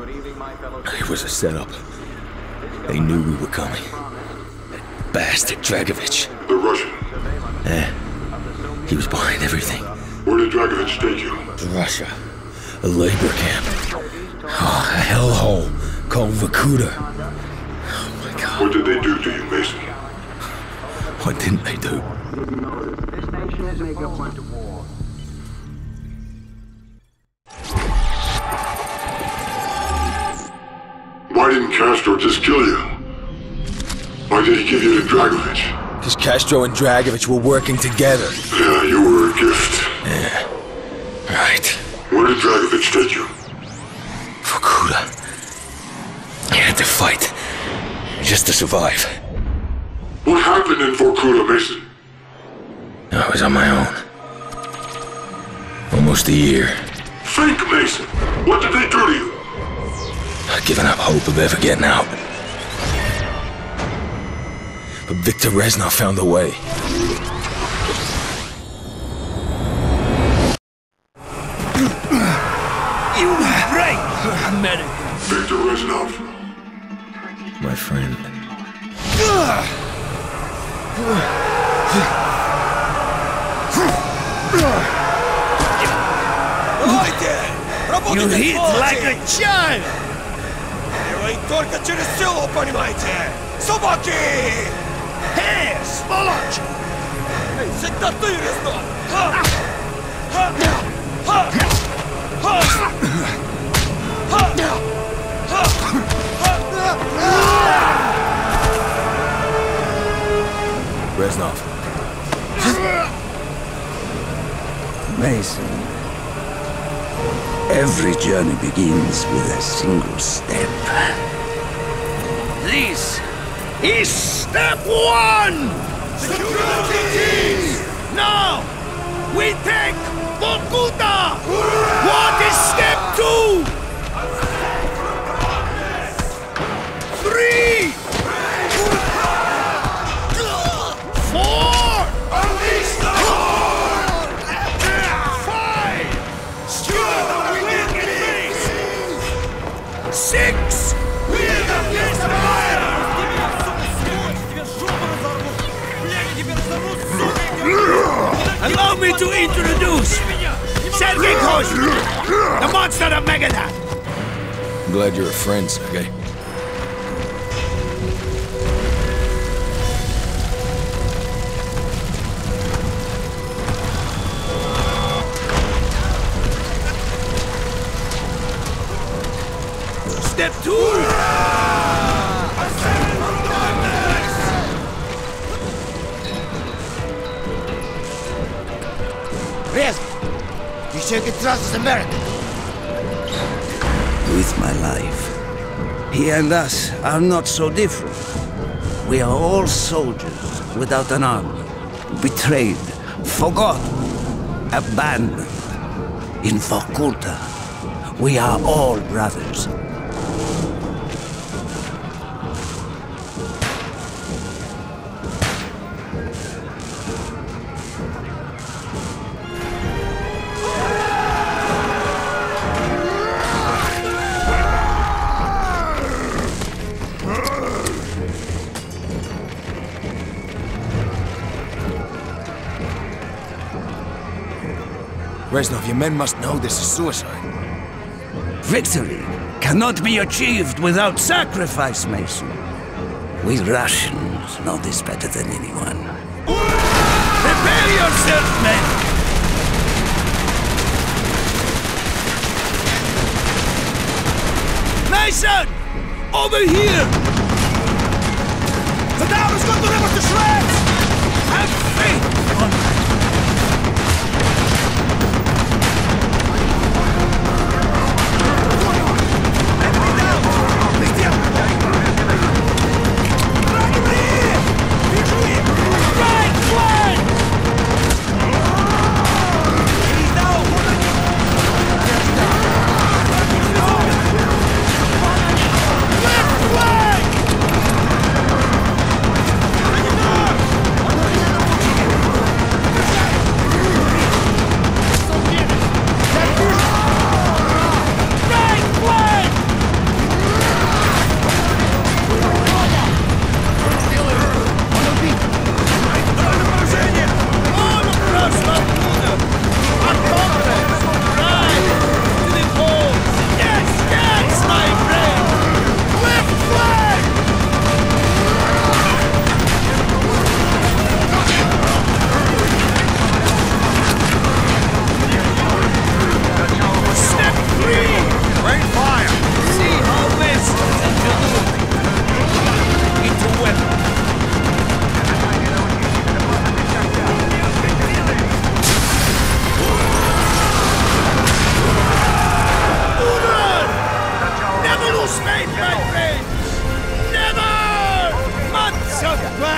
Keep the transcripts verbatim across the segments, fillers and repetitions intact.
It was a setup. They knew we were coming. That bastard Dragovich. The Russian? Yeah. He was behind everything. Where did Dragovich take you? Russia. A labor camp. Oh, a hellhole called Vorkuta. Oh my God. What did they do to you, Mason? What didn't they do? This nation is making a point of war. Why didn't Castro just kill you? Why did he give you to Dragovich? Because Castro and Dragovich were working together. Yeah, you were a gift. Yeah. Right. Where did Dragovich take you? Vorkuta. I had to fight. Just to survive. What happened in Vorkuta, Mason? I was on my own. Almost a year. Think, Mason. What did they do to you? I'd given up hope of ever getting out. But Viktor Reznov found a way. You break, American. Viktor Reznov. My friend. You hit like a child! Вы только через силу, понимаете? Собаки! Эй, сволочь! Всегда ты, Резнов! Ха! Ха! Ха! Ха! Ха! Reznov. Mason. Every journey begins with a single step. This is step one! Security teams! Now, we take Vorkuta! What is step two? Three! Four! Unleash the horde! Five! Secure the wicked base! Six! We're the best fire! Allow me to introduce Sergei Kozhin, the monster of Megadon! I'm glad you're a friend, Sergei. Step two! Rest! You should get trust as American. With my life. He and us are not so different. We are all soldiers without an army. Betrayed, forgotten, abandoned. In Vorkuta, we are all brothers. Reznov, your men must know this is suicide. Victory cannot be achieved without sacrifice, Mason. We Russians know this better than anyone. Prepare yourself, men! Mason! Over here! The town is going to rip us to shreds! Have faith on me!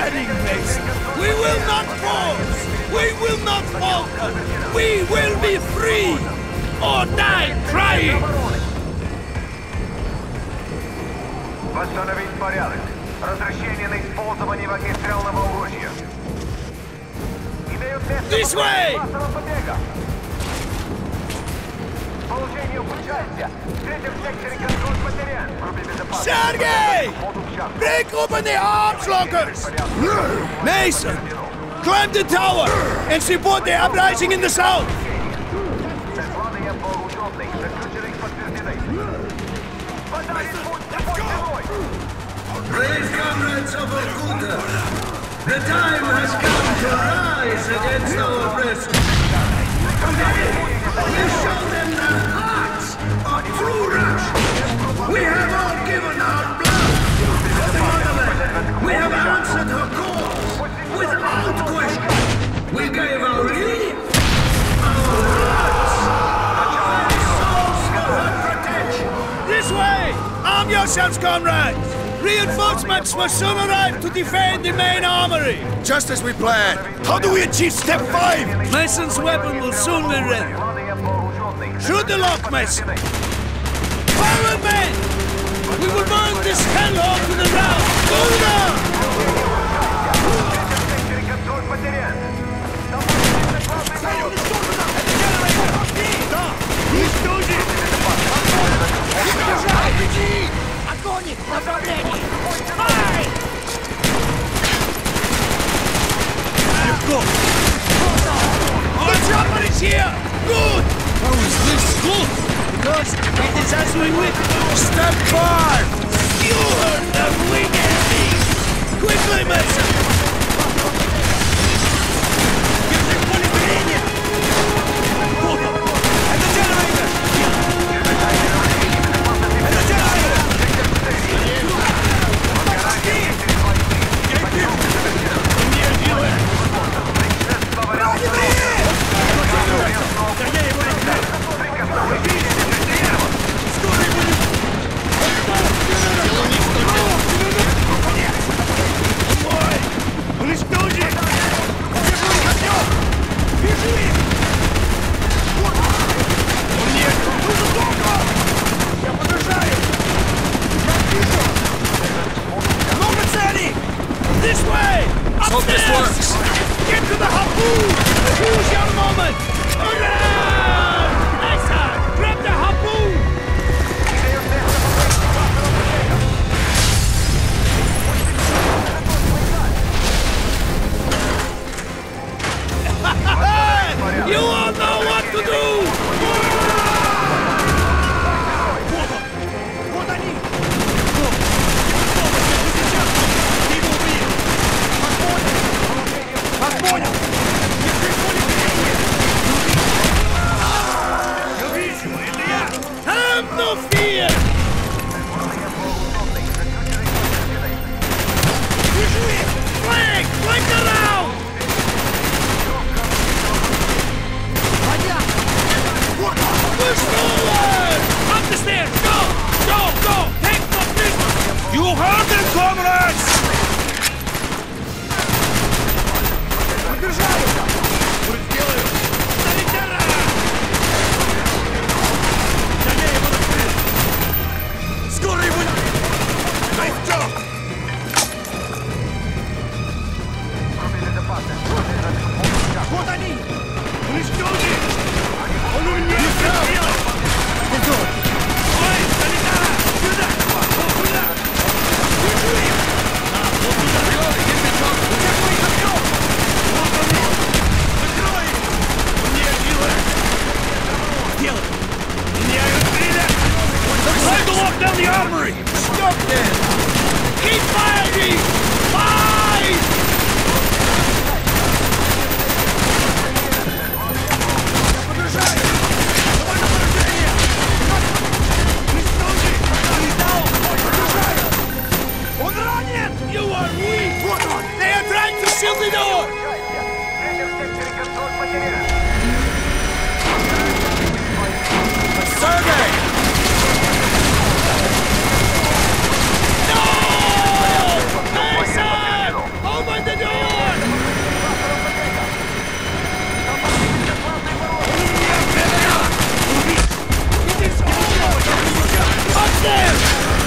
planning, Mason. We will not pause. We will not falter. We will be free or die trying. Восстановить порядок. Разрешение на использование огнестрельного оружия. This way! Sergei! Break open the arms lockers! Mason! Climb the tower and support the uprising in the south! Brave comrades of Vorkuta, the time has come to rise against our oppressors. Today, we show them the hearts of true Russia. We have all given our blood for the motherland. We have answered her calls without question. We gave our lives, our hearts, our souls for her protection. This way! Arm yourselves, comrades! Reinforcements must soon arrive to defend the main armory! Just as we planned. How do we achieve step five? Mason's weapon will soon be ready. Shoot the lock, Mason! Forward, men! We will burn this hellhole to the ground! Go down! Огонь! Направление! Ай! Легко! The chopper is here! Good! How is this good? Because it is as we wish. Step five! You heard the wing enemy! Quickly, Mason!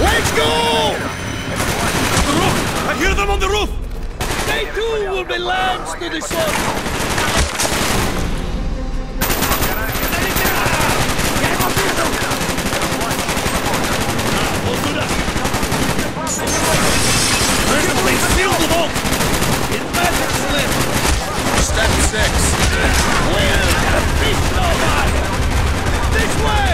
Let's go! The roof! I hear them on the roof! They too will be lambs to the sun! They sealed the vault! It matters little! Step six. Clear the beast over! This way!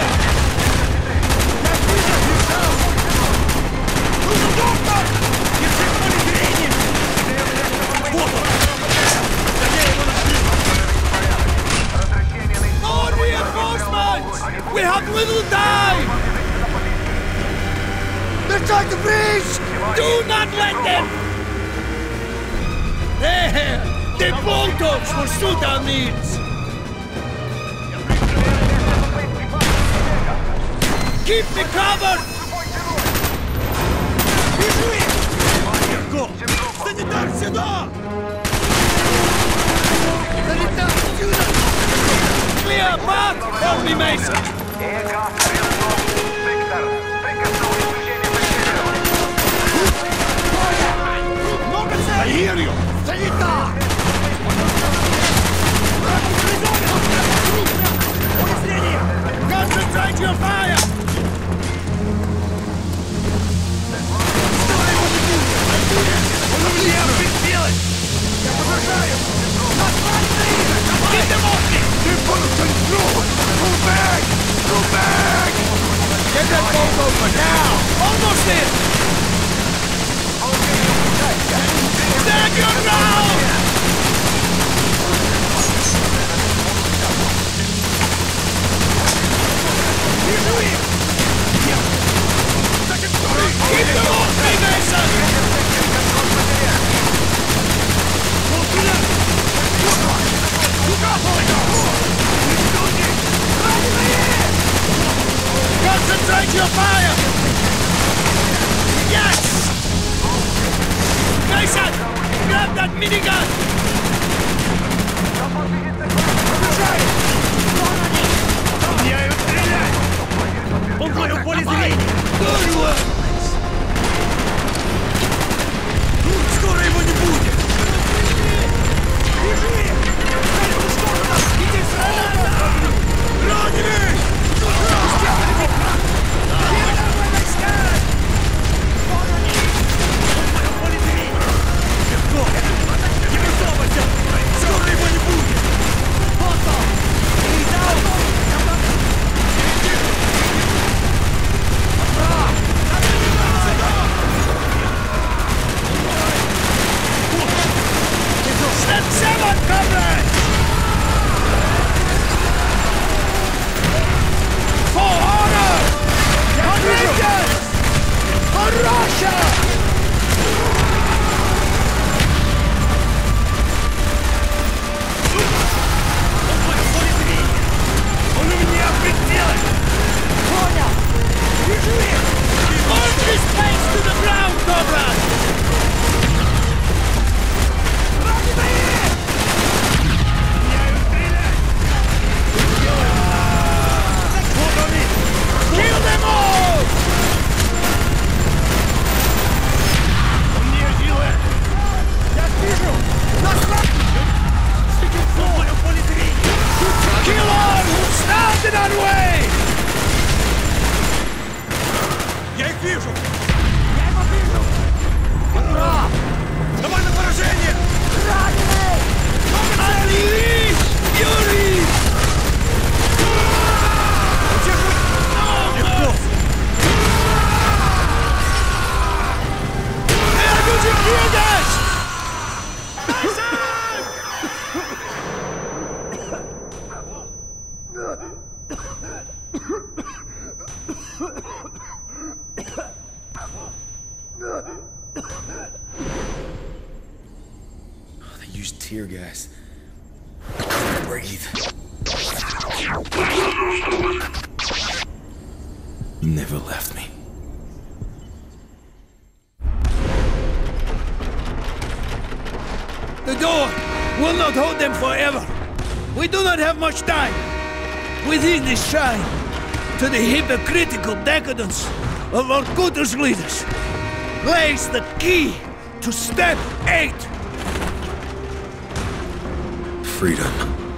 More reinforcements! We have little time! They're trying to breach! Do not let them! There! The Boltovs will suit our needs! Keep me covered! Санитар, сюда! Санитар, сюда! Clear path! Help me, Mason! Виктор Резнов, Виктор, приказал изучение I hear you! Санитар! Concentrate your fire! Get them off me! Keep on control! Move back! Move back! Get that boat open now! Almost in! Stand your ground! Keep them off me, Mason! Concentrate your fire! Yes! Jason! Grab that minigun! Он твое поле зрения! Good work! Скоро его не будет! Раненый! Легко! Не высовывайся! Скоро его не будет! Step seven, comrades! For honor! For vengeance! For Russia! Он у меня в пределе! Понял! Держи! Hold this place to the ground, comrades! Kill them all! Он не делает! Я вижу! Нас Мое поле зрения! Kill all who stand in our way! Я их вижу! Я его вижу! Прав! Давай на поражение! Раненый! Unleash fury! Легко! They are using tear gas! They used tear gas. I couldn't breathe. You never left me. The door will not hold them forever. We do not have much time. Within this shrine, to the hypocritical decadence of Vorkuta's leaders lays the key to step eight. Freedom.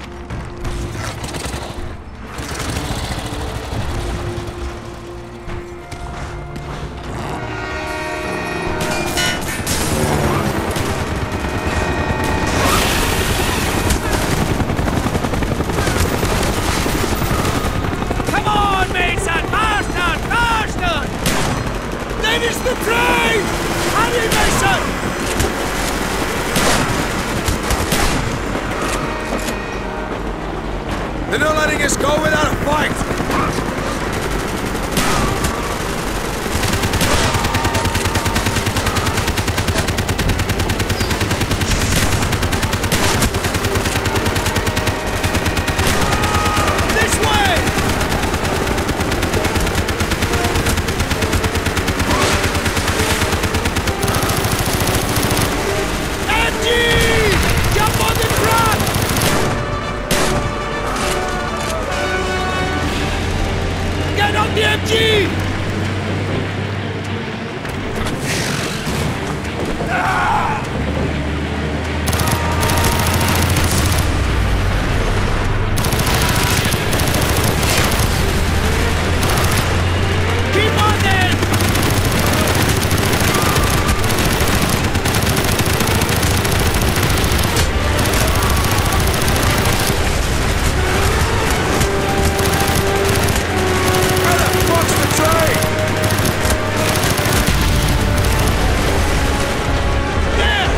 Come on, Mason! Faster! Faster! That is the train! Hurry, Mason! They're not letting us go without a fight! This way! M G! Jump on the truck! Get on the M G! Keep on then! Where the fuck's the train? There!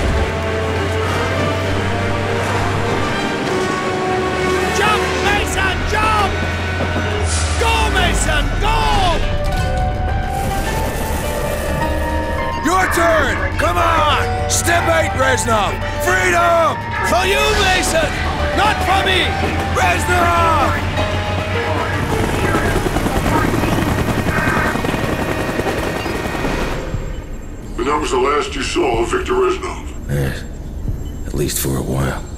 Jump, Mason, jump! Go, Mason, go! Your turn! Come on! Step eight, Reznov! Freedom! For you, Mason! Not for me! Reznov! And that was the last you saw of Viktor Reznov. Eh, at least for a while.